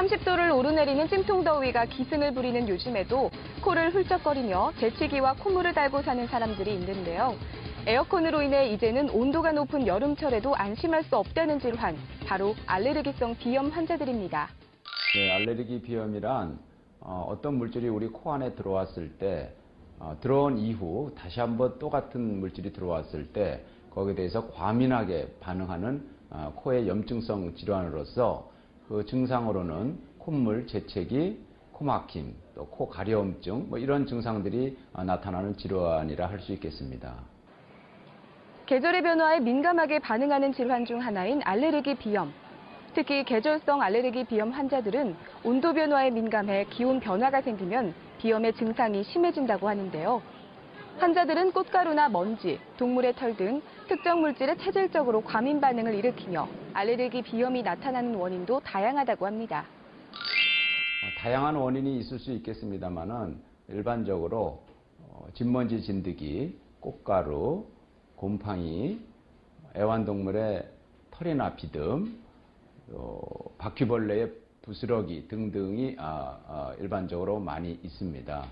30도를 오르내리는 찜통더위가 기승을 부리는 요즘에도 코를 훌쩍거리며 재채기와 콧물을 달고 사는 사람들이 있는데요. 에어컨으로 인해 이제는 온도가 높은 여름철에도 안심할 수 없다는 질환, 바로 알레르기성 비염 환자들입니다. 네, 알레르기 비염이란 어떤 물질이 우리 코 안에 들어왔을 때 들어온 이후 다시 한번 똑같은 물질이 들어왔을 때 거기에 대해서 과민하게 반응하는 코의 염증성 질환으로서 그 증상으로는 콧물, 재채기, 코막힘, 또 코 가려움증 이런 증상들이 나타나는 질환이라 할 수 있겠습니다. 계절의 변화에 민감하게 반응하는 질환 중 하나인 알레르기 비염. 특히 계절성 알레르기 비염 환자들은 온도 변화에 민감해 기온 변화가 생기면 비염의 증상이 심해진다고 하는데요. 환자들은 꽃가루나 먼지, 동물의 털 등 특정 물질에 체질적으로 과민 반응을 일으키며 알레르기 비염이 나타나는 원인도 다양하다고 합니다. 다양한 원인이 있을 수 있겠습니다만은 일반적으로 진먼지 진드기, 꽃가루, 곰팡이, 애완동물의 털이나 비듬, 바퀴벌레의 부스러기 등등이 일반적으로 많이 있습니다.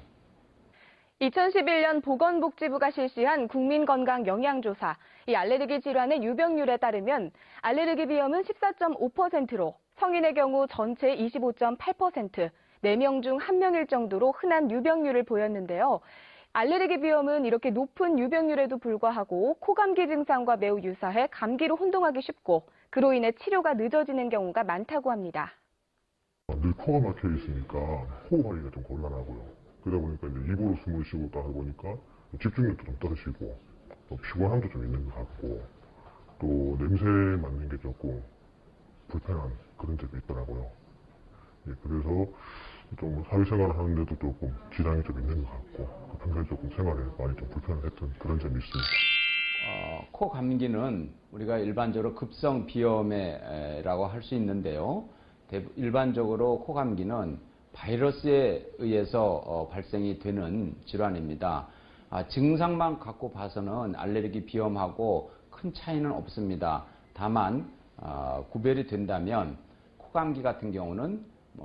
2011년 보건복지부가 실시한 국민건강영양조사, 이 알레르기 질환의 유병률에 따르면 알레르기 비염은 14.5%로 성인의 경우 전체 25.8%, 4명 중 1명일 정도로 흔한 유병률을 보였는데요. 알레르기 비염은 이렇게 높은 유병률에도 불구하고 코감기 증상과 매우 유사해 감기로 혼동하기 쉽고 그로 인해 치료가 늦어지는 경우가 많다고 합니다. 늘 코가 막혀 있으니까 호흡하기가 좀 곤란하고요. 그러다 보니까 이제 입으로 숨을 쉬고 하다 보니까 집중력도 좀 떨어지고 또 피곤함도 좀 있는 것 같고 또 냄새 맡는 게 조금 불편한 그런 점이 있더라고요. 예, 그래서 좀 사회생활을 하는데도 조금 지장이 좀 있는 것 같고 평소에 조금 생활에 많이 좀 불편했던 그런 점이 있습니다. 코 감기는 우리가 일반적으로 급성 비염이라고 할 수 있는데요. 일반적으로 코 감기는 바이러스에 의해서 발생이 되는 질환입니다. 증상만 갖고 봐서는 알레르기 비염하고 큰 차이는 없습니다. 다만 구별이 된다면 코감기 같은 경우는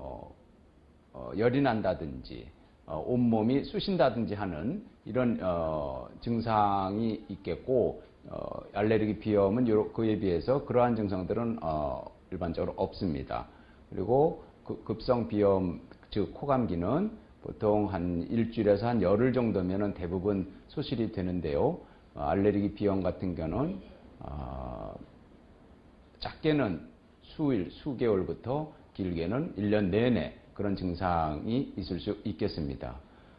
열이 난다든지 온몸이 쑤신다든지 하는 이런 증상이 있겠고 알레르기 비염은 그에 비해서 그러한 증상들은 일반적으로 없습니다. 그리고 급성 비염, 즉 코감기는 보통 한 일주일에서 한 열흘 정도면 대부분 소실이 되는데요. 알레르기 비염 같은 경우는 작게는 수일, 수개월부터 길게는 1년 내내 그런 증상이 있을 수 있겠습니다.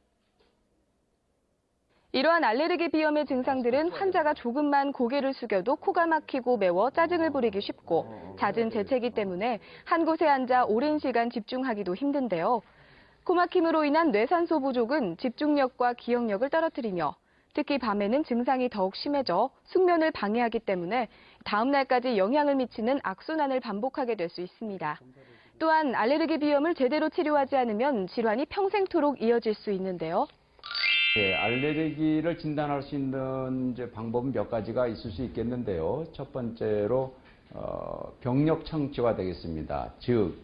이러한 알레르기 비염의 증상들은 환자가 조금만 고개를 숙여도 코가 막히고 매워 짜증을 부리기 쉽고 잦은 재채기 때문에 한 곳에 앉아 오랜 시간 집중하기도 힘든데요. 코막힘으로 인한 뇌산소 부족은 집중력과 기억력을 떨어뜨리며 특히 밤에는 증상이 더욱 심해져 숙면을 방해하기 때문에 다음 날까지 영향을 미치는 악순환을 반복하게 될 수 있습니다. 또한 알레르기 비염을 제대로 치료하지 않으면 질환이 평생토록 이어질 수 있는데요. 네, 알레르기를 진단할 수 있는 방법은 몇 가지가 있을 수 있겠는데요. 첫 번째로 병력 청취가 되겠습니다. 즉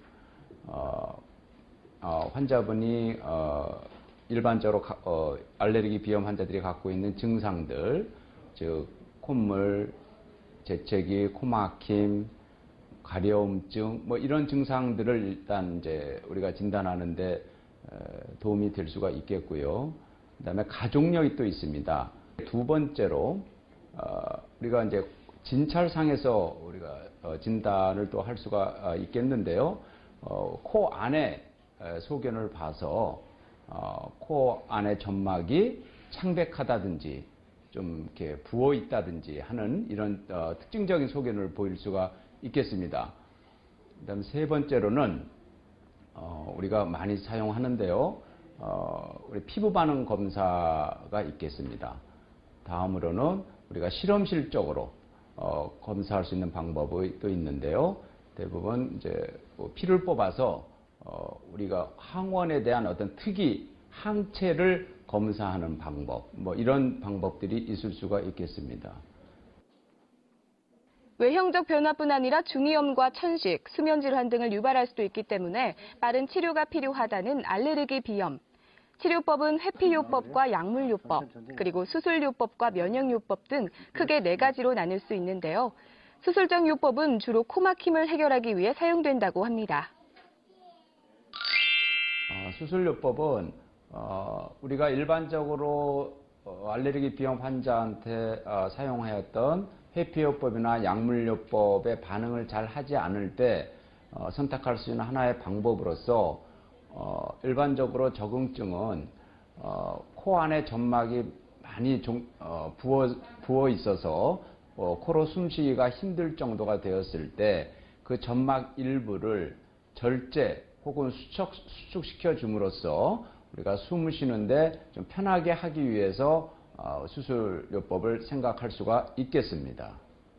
환자분이 일반적으로 알레르기 비염 환자들이 갖고 있는 증상들, 즉 콧물, 재채기, 코막힘, 가려움증 이런 증상들을 일단 이제 우리가 진단하는데 도움이 될 수가 있겠고요. 그다음에 가족력이 또 있습니다. 두 번째로 우리가 이제 진찰상에서 우리가 진단을 또 할 수가 있겠는데요. 코 안에 소견을 봐서 코 안에 점막이 창백하다든지 좀 이렇게 부어 있다든지 하는 이런 특징적인 소견을 보일 수가 있겠습니다. 그다음 세 번째로는 우리가 많이 사용하는데요. 우리 피부 반응 검사가 있겠습니다. 다음으로는 우리가 실험실적으로 검사할 수 있는 방법이 또 있는데요. 대부분 이제 피를 뽑아서 우리가 항원에 대한 어떤 특이 항체를 검사하는 방법, 이런 방법들이 있을 수가 있겠습니다. 외형적 변화뿐 아니라 중이염과 천식, 수면 질환 등을 유발할 수도 있기 때문에 빠른 치료가 필요하다는 알레르기 비염. 치료법은 회피요법과 약물요법, 그리고 수술요법과 면역요법 등 크게 4가지로 나눌 수 있는데요. 수술적 요법은 주로 코막힘을 해결하기 위해 사용된다고 합니다. 수술요법은 우리가 일반적으로 알레르기 비염 환자한테 사용하였던 회피요법이나 약물요법의 반응을 잘 하지 않을 때 선택할 수 있는 하나의 방법으로서 일반적으로 적응증은 코 안에 점막이 많이 부어 있어서 코로 숨쉬기가 힘들 정도가 되었을 때 그 점막 일부를 절제 혹은 수축시켜 줌으로써 우리가 숨을 쉬는데 좀 편하게 하기 위해서 수술요법을 생각할 수가 있겠습니다.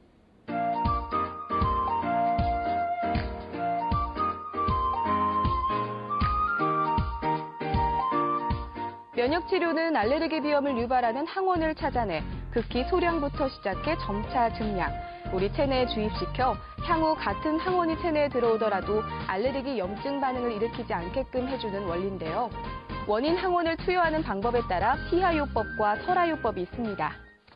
면역치료는 알레르기 비염을 유발하는 항원을 찾아내 극히 소량부터 시작해 점차 증량, 우리 체내에 주입시켜 향후 같은 항원이 체내에 들어오더라도 알레르기 염증 반응을 일으키지 않게끔 해주는 원리인데요. 원인 항원을 투여하는 방법에 따라 피하요법과 설하요법이 있습니다.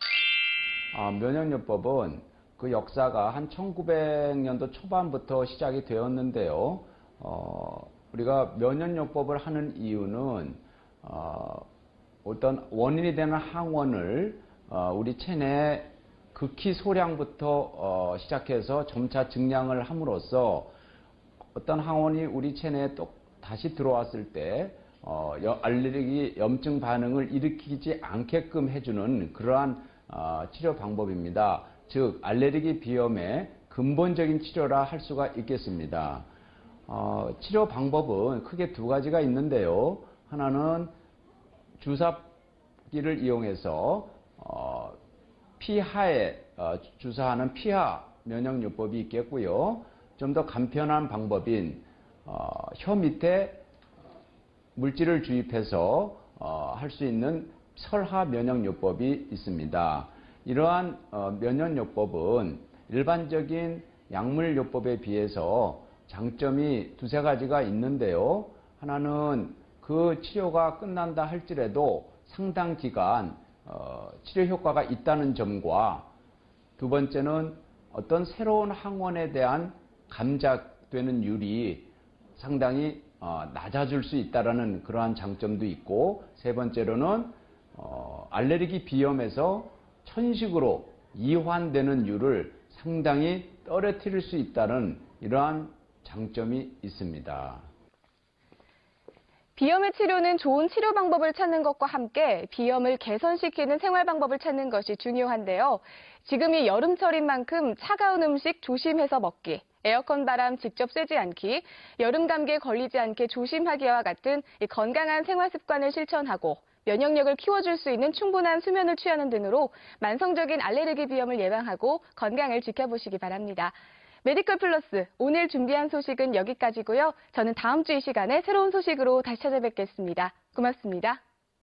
면역요법은 그 역사가 한 1900년도 초반부터 시작이 되었는데요. 우리가 면역요법을 하는 이유는 어떤 원인이 되는 항원을 우리 체내에 극히 소량부터 시작해서 점차 증량을 함으로써 어떤 항원이 우리 체내에 또 다시 들어왔을 때 알레르기 염증 반응을 일으키지 않게끔 해주는 그러한 치료 방법입니다. 즉 알레르기 비염의 근본적인 치료라 할 수가 있겠습니다. 치료 방법은 크게 2가지가 있는데요. 하나는 주사기를 이용해서 피하에 주사하는 피하 면역요법이 있겠고요. 좀 더 간편한 방법인 혀 밑에 물질을 주입해서 할 수 있는 설하 면역요법이 있습니다. 이러한 면역요법은 일반적인 약물요법에 비해서 장점이 2-3가지가 있는데요. 하나는 그 치료가 끝난다 할지라도 상당 기간 치료 효과가 있다는 점과 2번째는 어떤 새로운 항원에 대한 감작되는 율이 상당히 낮아질 수 있다는 그러한 장점도 있고 3번째로는 알레르기 비염에서 천식으로 이환되는 율을 상당히 떨어뜨릴 수 있다는 이러한 장점이 있습니다. 비염의 치료는 좋은 치료 방법을 찾는 것과 함께 비염을 개선시키는 생활 방법을 찾는 것이 중요한데요. 지금이 여름철인 만큼 차가운 음식 조심해서 먹기, 에어컨 바람 직접 쐬지 않기, 여름 감기에 걸리지 않게 조심하기와 같은 건강한 생활 습관을 실천하고 면역력을 키워줄 수 있는 충분한 수면을 취하는 등으로 만성적인 알레르기 비염을 예방하고 건강을 지켜보시기 바랍니다. 메디컬 플러스, 오늘 준비한 소식은 여기까지고요. 저는 다음 주 이 시간에 새로운 소식으로 다시 찾아뵙겠습니다. 고맙습니다.